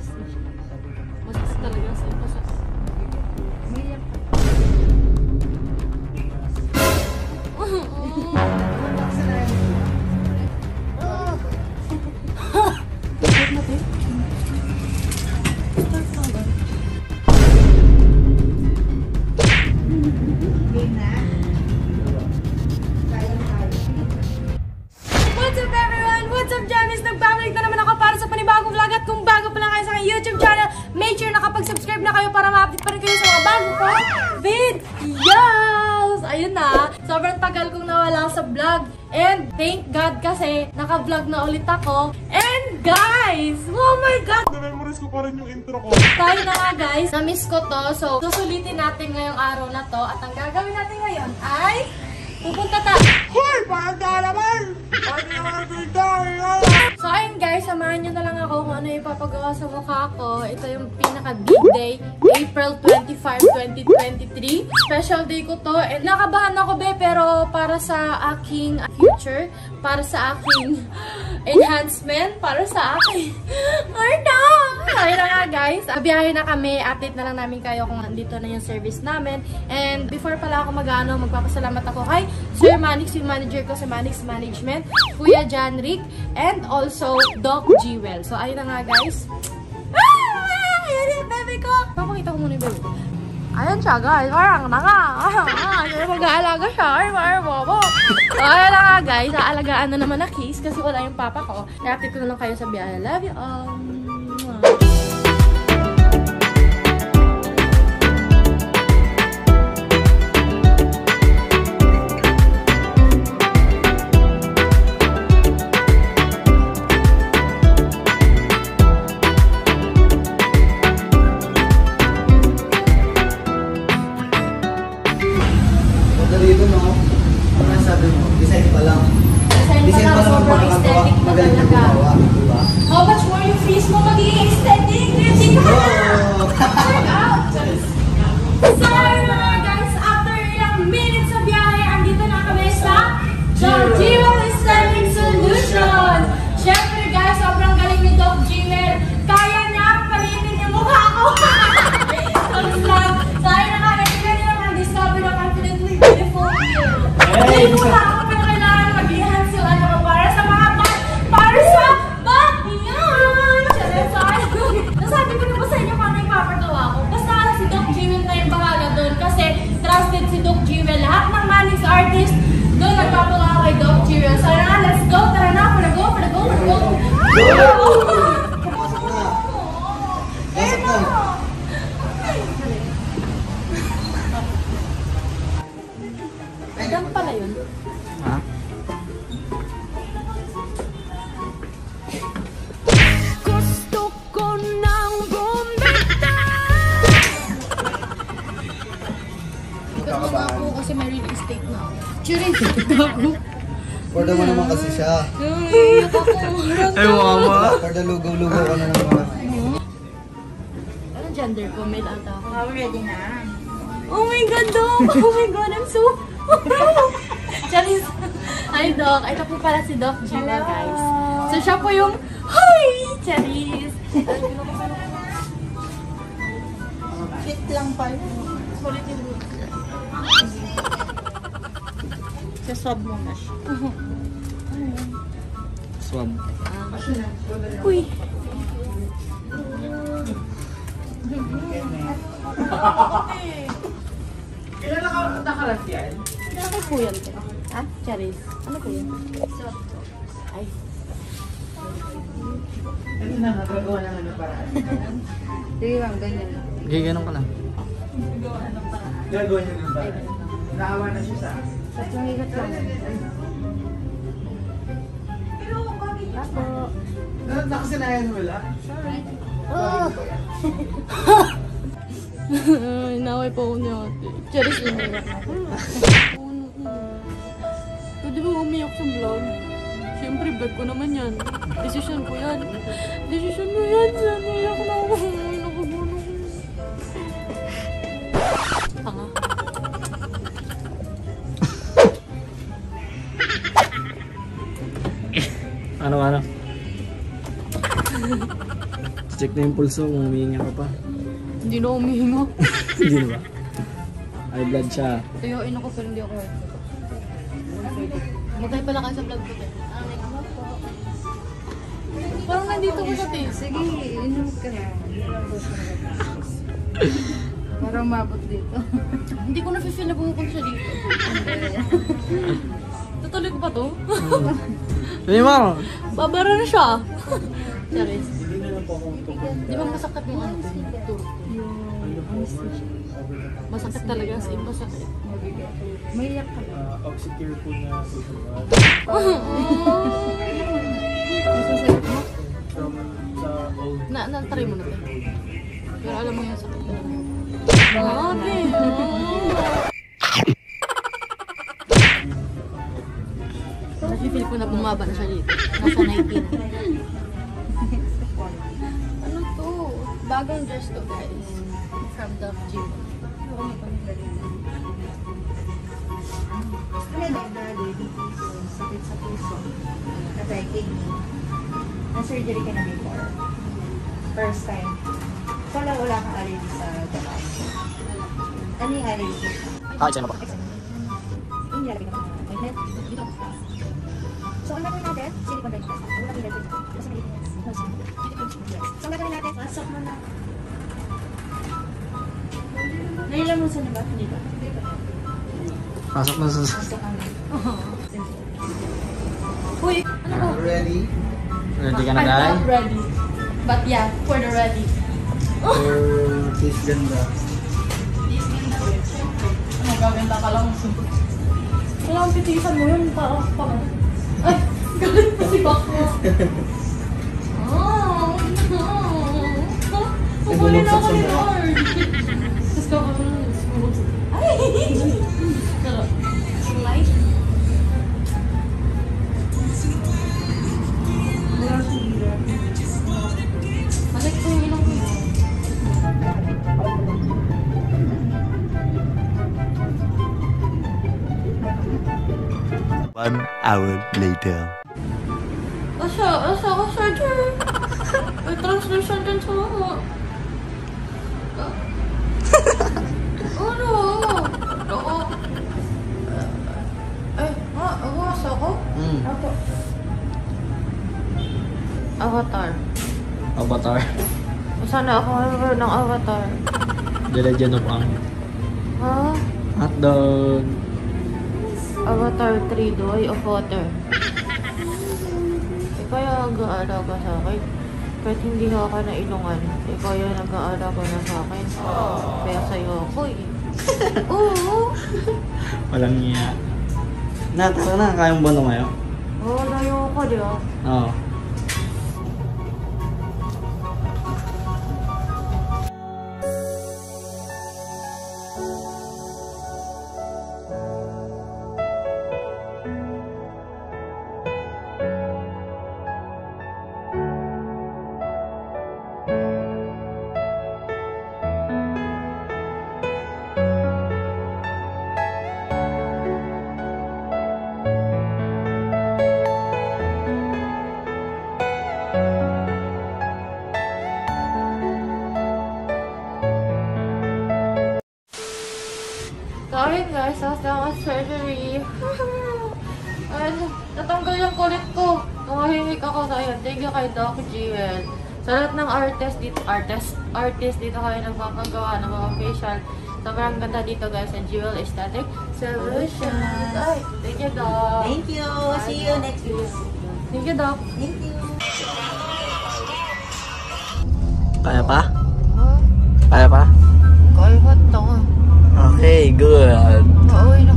Masas na siya. Masas talaga sa masas. Umiyak ka. Start natin. Start na ba? Game na. What's up everyone? What's up Jammies? Nagbabalik na naman ako para sa panibagong vlog at kung bago pa lang kayo sa aking YouTube channel, make sure nakapag-subscribe na kayo para ma-update pa rin kayo sa mga bago ko videos! Ayun na, sobrang tagal kong nawala sa vlog and thank God kasi naka-vlog na ulit ako. And guys! Oh my God! Na-memorize ko pa rin yung intro ko. Tayo na nga guys, na-miss ko to. So, susulitin natin ngayong araw na to. At ang gagawin natin ngayon ay pupunta Hoy! Paanda naman! Paanda naman So ayun guys, samahan nyo na lang ako kung ano yung ipapagawa sa mukha ko. Ito yung pinaka-big day, April 25, 2023. Special day ko to. And nakabahan ako be, pero para sa aking future, para sa aking enhancement, para sa aking ayun na nga guys, biyahe na kami. Update na lang namin kayo kung andito na yung service namin. And before pala ako mag-ano, magpapasalamat ako kay Sir Manix, yung manager ko sa Manix Management, Kuya John Rick, and also Doc Jewel. So ayun na nga guys. Ayan yung bebe ko! Papakita ko muna yung bebe ko. Ayan siya guys, parang na nga. Mag-aalaga siya. Ay, bobo. So ayun na nga guys, aalagaan na naman na case kasi wala yung papa ko. I-update ko na lang kayo sa biyahe. Love you all. Dito no, ano sabi mo? Design pa lang. Design pa lang sobrang aesthetic na talaga. Diba? How much more yung fees mo magiging aesthetic? Ready ka na! Check out! So mga guys, after ilang minutes sa biyahe, andito na kami sa Doc Jewel Aesthetic Solutions! Siyempre guys, sobrang galing ni Doc Jewel. Kaya niya palitin yung mukha ko! Tayo na kami, kaya naman discover na confidently beautiful you. Hindi mo na ako pa kailangan mag-enhance yung ano ko para sa mga para sa yan! Nasabi ko na ba sa inyo kung ano yung papagawa ko? Basta si Doc Jewel na yung bahala doon kasi trusted si Doc Jewel. Lahat ng Manix artist doon nagpapagawa kay Doc Jewel. So na, let's go! Tara na! Para go! Pasok na. Agam pala yun. Ha? Gusto ko nang bumita. Ikaw na ako kasi may real estate na ako. Churin! Porda mo naman kasi siya. Ay, mama. Porda lugaw-lugaw ka na naman. Ano gender ko? Male ata ako. Oh, ready na. Oh my God, Doc! Oh my God, I'm so... Charis! Hi, Doc. Ito po pala si Doc Jewel, guys. So, siya po yung... Hi! Charis! Fit lang pala. Sulit yung look. Saswab mo na siya. Swab. Uy! Kailan nakalat yan? Ano po yan? Ha? Charis? Ano po yan? Ay. Ano na, nagagawa naman ng paraan. Sige lang, ganyan. Ganun ka lang. Gagawa niya ng paraan. Naawa na siya sa akin. Tatlong higat lang. Ako. Nakasanayan mo lang? Oh! Inaway po ako niya ate. Charis umiyak. Pwede ba umiyak sa vlog? Siyempre, vlog ko naman yan. Desisyon ko yan. Desisyon mo yan. Sana umiyak na ako. Nakagulo ko. Tanga. Ano? Check na yung pulso kung humihinga ka pa. Hindi na umihinga. Hindi na ba? High blood siya. Tuyuin ako pero hindi ako hurt. Magkay pala kayo sa vlog ko. Parang nandito ko sa taste. Sige, inom ka na. Para umabot dito. Hindi ko na-feel na bumukol siya dito. Tutuloy ko pa to? Hindi mo! Babara na siya. Charis. Di ba masakit yung ano? Masakit talaga. As in, masakit. Maiyak ka na. Oxycure po na susunod. Masasayot mo? From sa old. Na-try mo na to. Pero alam mo yung sakit talaga. Grabe! Nasi-feel ko na bumaba na siya dito. Nasa 19. Ano to? Bagong dress to, guys. From the gym. Sakit sa puso. Kasi kidney. Na-surgery ka na before. First time. So, wala kang allergy sa gamot. Ano yung allergy? Saan ba? Yung nilalagay ka ng ointment. Dito. So, ang gagawin natin, silicone bed test. Wala kang nilalagay. Kasi malinis. No silicone. So, ang gagawin natin, pasok mo na. Nailamusan niyo ba? Dito. Pasok na sa... Pasok ka na. Uy! Ano ko? Ready? Ready ka na, I'm Day? not ready. But yeah, for the ready. Or kiss ganda? Ano, gaganda ka lang. Kailangan pitisan mo yun para pag... Ay! Galit pa si Bakmo. Pupulin ako ni Lord. Tapos ka pa ay! Light? Balik ko yung ilang ko yun. 1 hour later. Asa ka, surgery? May translucent din sa mama. Ano? Oo. Asa ko? Ako. Avatar. Avatar. Sana ako meron ng avatar. The Legend of Aang. Ha? Hotdog. Avatar 3, The Way of Water. Kaya nag-aalaga sa akin. Kahit hindi ako na ilungan, kaya nag-aalaga na sa akin. Kaya sa'yo ako eh. Oo. Walang niya. Tara na, kayang ba ngayon? Oo, layo ko, di ba? Oo. Sorry guys, after ang surgery. Natanggal yung kulit ko. Tumahimik ako sa iyo. Thank you kay Doc Jewel. Sa lahat ng artist dito kayo nagpapagawa ng mga facial. Sobrang ganda dito guys sa Jewel Aesthetic Solutions. Ay, thank you Doc. Thank you. See you next week. Thank you Doc. Thank you. Kaya pa? Huh? Kaya pa? Kaya ba ito? Okay, good. Pauwi na